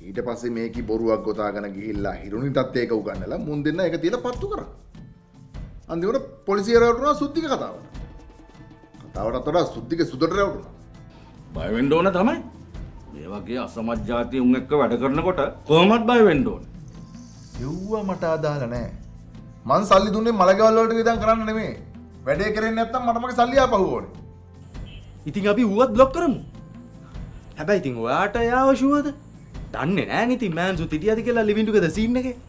ඊට පස්සේ මේකී බොරුවක් ගොතාගෙන ගිහිල්ලා හිරුණිටත් ඒක උගන්නලා මුන් දෙන්න ඒක තියලා පත්තු කරා. අන්තිමට පොලිසිය රැවටුණා සුද්ධික කතාවට. කතාවටත් වඩා සුද්ධික සුදට රැවටුණා. බය වෙන්න ඕන තමයි. මේ වගේ අසමත් જાති උන් එක්ක වැඩ කරනකොට කොහොමත් බය වෙන්න ඕන. යුවා මට අදාළ නැහැ. මං සල්ලි දුන්නේ මලගෙවල් වලට වියදම් කරන්න නෙමෙයි. වැඩේ කරන්නේ නැත්තම් මට මගේ සල්ලි ආපහු ඕනේ. ඉතින් අපි ඌවත් බ්ලොක් කරමු. හැබැයි ඉතින් ඔයාට යාව ෂුවද? දන්නේ නැහැ නේ ඉතින් මෑන්සුත් හිටියද කියලා ලිවින් ටුගෙදර් සීන් එකේ.